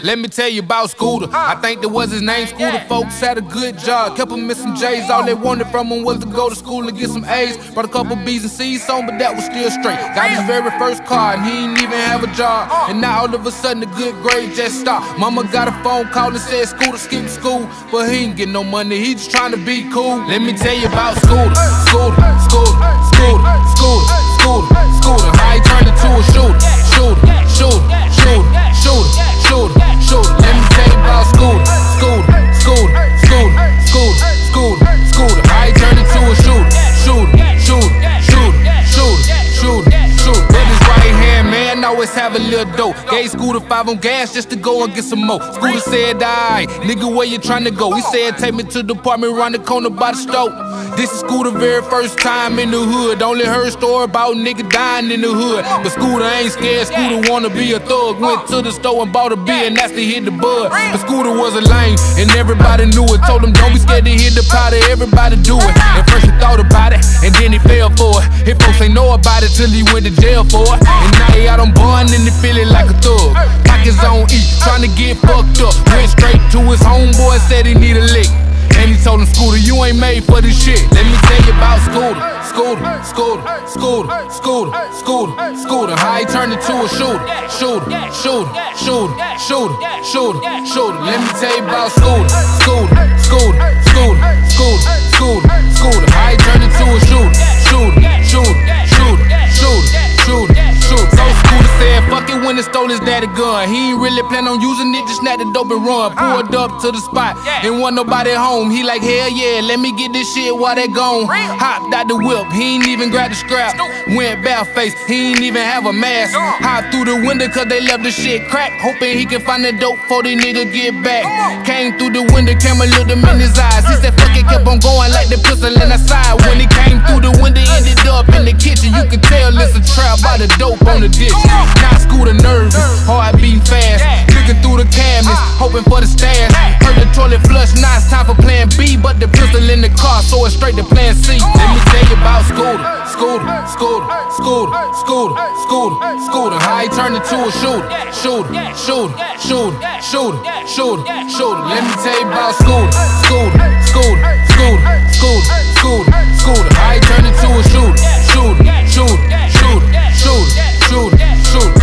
Let me tell you about Scooter. I think that was his name, Scooter. Folks had a good job, kept him missing J's. All they wanted from him was to go to school and get some A's. Brought a couple B's and C's on, but that was still straight. Got his very first car and he ain't even have a job. And now all of a sudden the good grades just stopped. Mama got a phone call and said Scooter skipped school, but he ain't get no money, he just trying to be cool. Let me tell you about Scooter. Scooter, Scooter, Scooter, Scooter, Scooter, Scooter. How he turned into a shooter, shooter, shooter, shooter, shooter, shooter, shooter. Let me tell you about Scooter. Scooter, Scooter, Scooter, Scooter, Scooter, Scooter. How he turned into a shooter, shooter, shooter, shooter, shooter, shooter, shooter. With his right hand, man, always have a little dope. Gave Scooter 5 on gas just to go and get some more. Scooter said, "Aight, nigga, where you tryna go?" He said, "Take me to the apartment around the corner by the stove." This is Scooter very first time in the hood. Only heard story about nigga dying in the hood, but Scooter ain't scared. Scooter wanna be a thug. Went to the store and bought a beer and that's to hit the bud. But Scooter was a lame and everybody knew it. Told him don't be scared to hit the powder, everybody do it. At first he thought about it and then he fell for it. His folks ain't know about it till he went to jail for it. And now he out on bond and he feeling like a thug. Pockets on E, trying to get fucked up. Went straight to his homeboy, said he need a lick. And he told him, "Scooter, you ain't made for this shit." Let me tell you about Scooter. Scooter, Scooter, Scooter, Scooter, Scooter, Scooter. How he turned into a shooter, shooter, shooter, shooter, shooter, shooter, shooter. Let me tell you about Scooter. Scooter, Scooter, Scooter, Scooter, Scooter, Scooter. How he turned into a shooter, shooter, shooter, shooter, shooter, shooter, shooter. So Scooter said, "Fuck it," when he stole his daddy gun. He ain't really plan on using it, just snap the dope and run. Pulled up to the spot, and wasn't nobody home. He like, "Hell yeah, let me get this shit while they gone." Hopped out the whip, he ain't even grab the strap. Went barefaced, he ain't even have a mask. Hopped through the window cause they left the shit cracked, hoping he can find the dope before they nigga get back. Came through the window, camera looked him in his eyes. He said, "Fuck it," kept on going like the pistol in the side. When he came through the window, ended up in the kitchen. You can tell it's a trap by the dope on the dish. Now Scooter nervous, heart beating fast. Looking through the cabinets, hoping for the stash. Heard the toilet flush, now it's time for plan B. But the pistol in the car, so it's straight to plan C. Let me tell you about Scooter. Scooter, Scooter, Scooter, Scooter, Scooter, Scooter. How he turned into a shooter, shooter, shooter, shooter, shooter, shooter, shooter. Let me tell you about Scooter. Scooter, Scooter, Scooter, Scooter, Scooter, Scooter. How he turned into a shooter, shooter, shooter, shooter, shooter, shooter, shooter.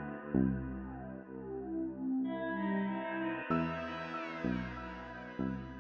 Thank you.